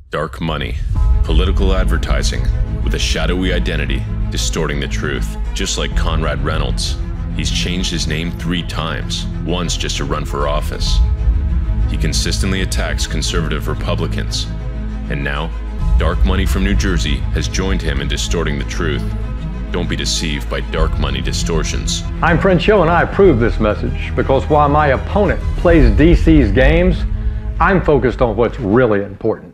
Dark money, political advertising with a shadowy identity, distorting the truth. Just like Conrad Reynolds, he's changed his name 3 times, once just to run for office. He consistently attacks conservative Republicans, and now, dark money from New Jersey has joined him in distorting the truth. Don't be deceived by dark money distortions. I'm French Hill, and I approve this message because while my opponent plays DC's games, I'm focused on what's really important.